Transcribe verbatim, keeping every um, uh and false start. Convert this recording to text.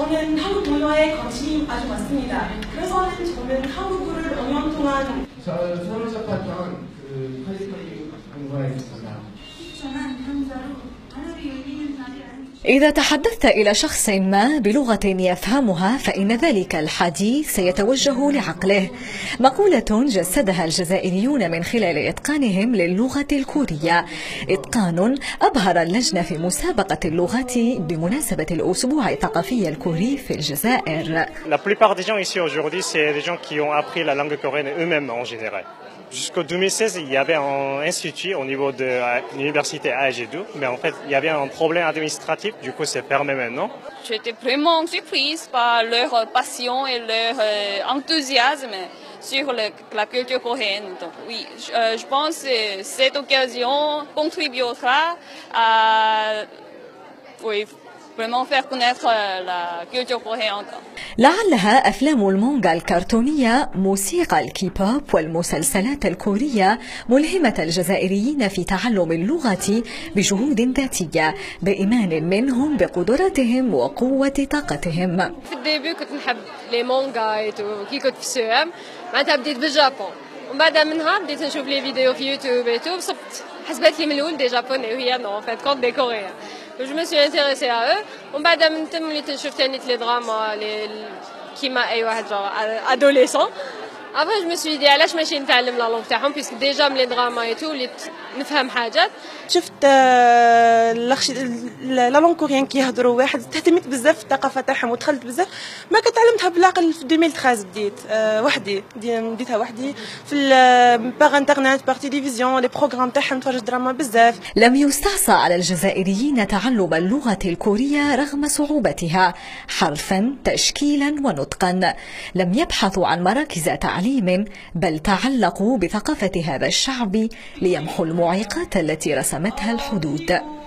저는 한국 문화에 관심이 아주 많습니다. 그래서는 저는 한국어를 오 년 동안 서울 접했던 그 퀄리티 공부했습니다. 저는 한자로 하늘이 열리는 날이 아니죠. إذا تحدثت إلى شخص ما بلغة يفهمها فإن ذلك الحديث سيتوجه لعقله. مقولة جسدها الجزائريون من خلال إتقانهم للغة الكورية، إتقان أبهر اللجنة في مسابقة اللغات بمناسبة الأسبوع الثقافي الكوري في الجزائر. La plupart des gens ici aujourd'hui, c'est des gens qui ont appris la langue coréenne eux-mêmes en général. Jusqu'en deux mille seize, il y avait un institut au niveau de l'université A G deux, mais en fait, il y avait un problème administratif, du coup, c'est fermé maintenant. J'étais vraiment surprise par leur passion et leur enthousiasme sur le, la culture coréenne. Donc, oui, je, euh, je pense que cette occasion contribuera à oui, vraiment faire connaître la culture coréenne. لعلها أفلام المونغا الكرتونية، موسيقى الكيبوب والمسلسلات الكورية ملهمة الجزائريين في تعلم اللغة بجهود ذاتية، بإيمان منهم بقدراتهم وقوة طاقتهم. في الديبي كنت نحب لي مونغا كي كنت في السوام، معناتها بديت بالجابون، ومن بعد منها بديت نشوف لي فيديو في يوتيوب ايتو، بصبت حسبت لي من الأول دي جابوني وهي نو فات كونت دي كوريان. Je me suis intéressée à eux. ومن بعد من تم وليت نشوف ثاني لي دراما لي كيما اي واحد ادوليسون. Après je me suis dit علاش ماشي نتعلم لا لونغ تاعهم بيسك ديجا من لي دراما ايتو وليت نفهم حاجات. شفت لا لونغ كوريان كيهضروا واحد، تهتميت بزاف في الثقافه تاعهم ودخلت بزاف. ما كنت تعلمتها بالعقل في ألفين وثلاثة عشر بديت وحدي، بديتها وحدي في باغ انترنت باغ تلفزيون لي بروغرام تاعهم نتفرج دراما بزاف. لم يستعصى على الجزائريين تعلم اللغة الكورية رغم صعوبتها، حرفا تشكيلا ونطقا. لم يبحثوا عن مراكز تعليم، بل تعلقوا بثقافة هذا الشعب ليمحوا المعيقات التي رسمتها الحدود.